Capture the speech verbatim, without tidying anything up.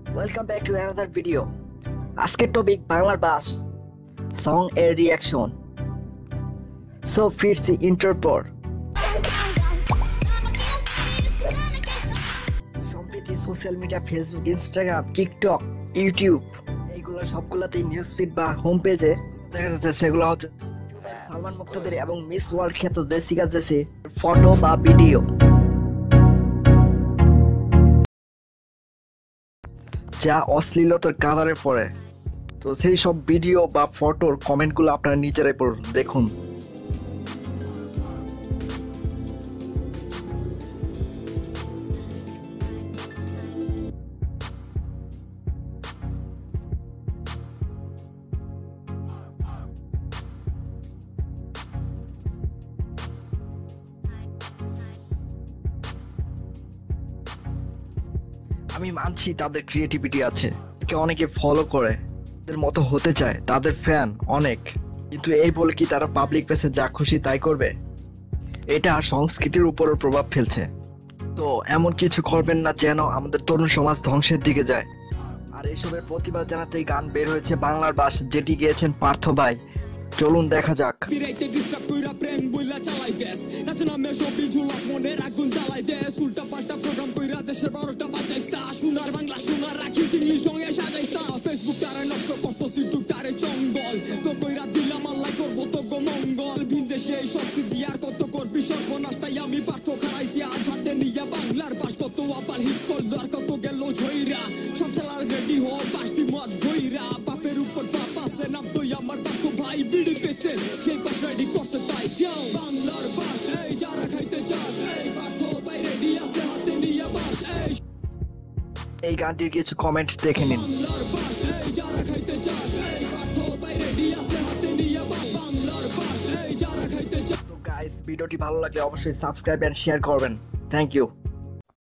Welcome back to another video. আজকের topic বাংলার bus song এর রিঅ্যাকশন। সো ফিরছি ইন্টার পর। সম্প্রতি social media Facebook, Instagram, TikTok, YouTube এইগুলো সবগুলোতেই নিউজ ফিড বা হোম পেজে দেখা যাচ্ছে সেগুলো হচ্ছে সালমান মুক্তাদির এবং মিস ওয়ার্ল্ড খ্যাত জেসিকা জেসি ফটো বা ভিডিও, যা অশ্লীলতার কাতারে পড়ে। তো সেই সব ভিডিও বা ফটোর কমেন্টগুলো আপনারা নিজেরাই পড়ুন, দেখুন। আমি মানছি তাদের ক্রিয়েটিভিটি আছে, অনেকে ফলো করে, তাদের মতো হতে চায়, তাদের ফ্যান অনেক, কিন্তু এই বলে কি তারা পাবলিক প্লেসে যা খুশি তাই করবে? এটা সংস্কৃতির উপরও প্রভাব ফেলছে। তো এমন কিছু করবেন না যেন আমাদের তরুণ সমাজ ধ্বংসের দিকে যায়। আর এইসবের প্রতিবাদ জানাতে গান বের হয়েছে বাংলার বাস, যেটি গেয়েছেন পার্থ ভাই। চলুন দেখা যাক। দেশের বারোটা বাজাইস্তা সোনার বাংলা সোনার রাখিস ইংলিশ রঙে সাজাইস্তা ফেসবুক তারে নষ্ট করছো সিটুক তারে জঙ্গল তো কইরা দিলাম আল্লাহ করবো তো গো মঙ্গল ভিনদেশে এই সংস্কৃতি আর কত করবি সর্বনাশ, তাই আমি পার্থ খারাইছি আজ হাতে নিয়া বাংলার বাস। কত আবার হিট করলো আর কত গেল ঝইরা, সব সেলার রেডি হো বাসটি মজ ভইরা। বাপের উপর বাপ আছে নাম তো আমার পার্থ ভাই বিড়ি পেছে সেই পাশ রেডি করছে তাই বাংলার বাস। এই যারা খাইতে চাস এই পার্থ ভাই রেডি আছে হাতে নিয়া বাস। এই গানটির কিছু কমেন্টস দেখে নিন। গাইস, ভিডিওটি ভালো লাগলে অবশ্যই সাবস্ক্রাইব এন্ড শেয়ার করবেন। Thank you.